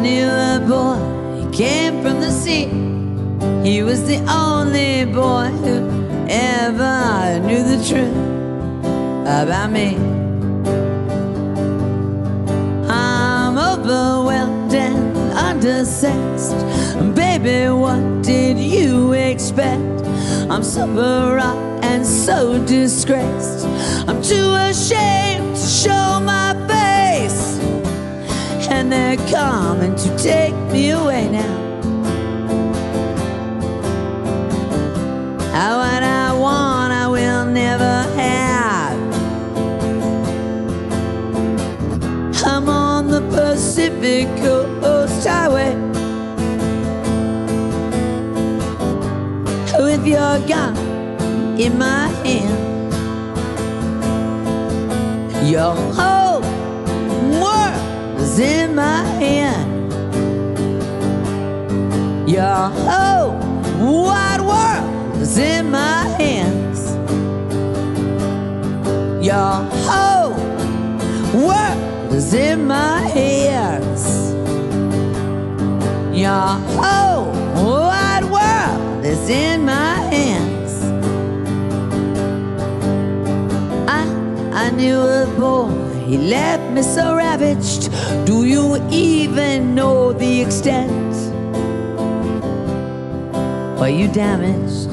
knew a boy, he came from the sea. He was the only boy who ever knew the truth about me. I'm overwhelmed and undersexed. Baby, what did you expect? I'm super rock and so disgraced. I'm too ashamed to show my face, and they're coming to take me away now. What I want, I will never have. I'm on the Pacific Coast Highway with your gun in my hand. Your whole world is in my hand. Your whole wide world is in my hands. Your whole world is in my hands. Your whole wide world is in my hands. I knew a boy, he left me so ravaged. Do you even know the extent? Were you damaged?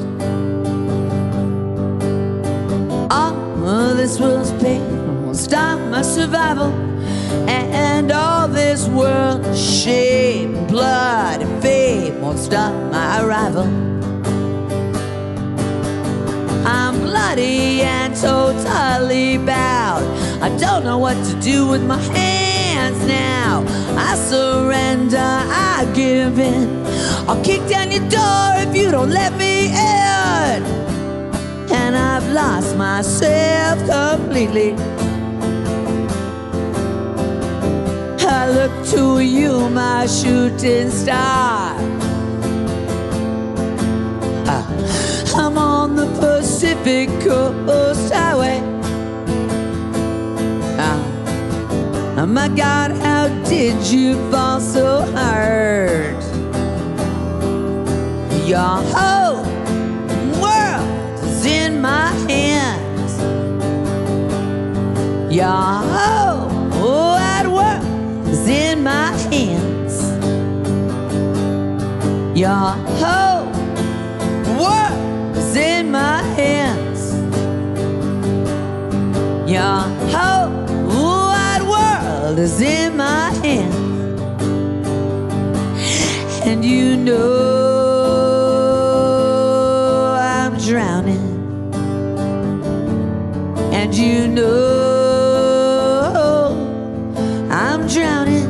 All this world's pain won't stop my survival, and all this world's shame, blood, and fame won't stop my arrival. I'm bloody and totally bowed. I don't know what to do with my hands now. I surrender, I give in. I'll kick down your door if you don't let me in. And I've lost myself completely. I look to you, my shooting star. I'm on the Pacific Coast Highway. Oh my God, how did you fall so hard? Your whole world is in my hands. Your whole wide world is in my hands. Your whole world is in my hands. Your whole wide world is in my hands. And you know I'm drowning. And you know I'm drowning.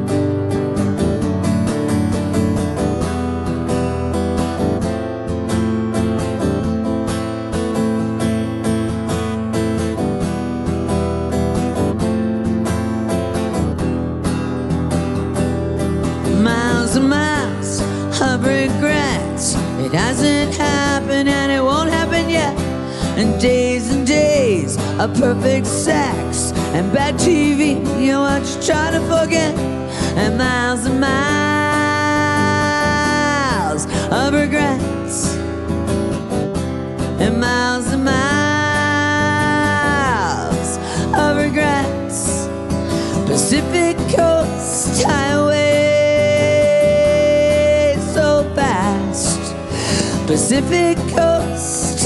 Miles and miles of regrets. It hasn't happened and it won't happen yet. And days of perfect sex and bad TV, you know what you try to forget. And miles of regrets. And miles of regrets. Pacific Coast Highway, so fast. Pacific Coast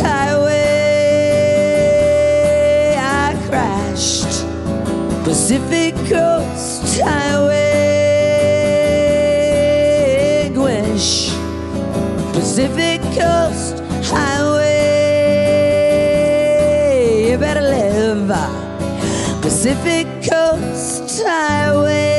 Highway, I crashed. Pacific Coast Highway, Gwish. Pacific Coast Highway, you better live. Pacific Coast Highway.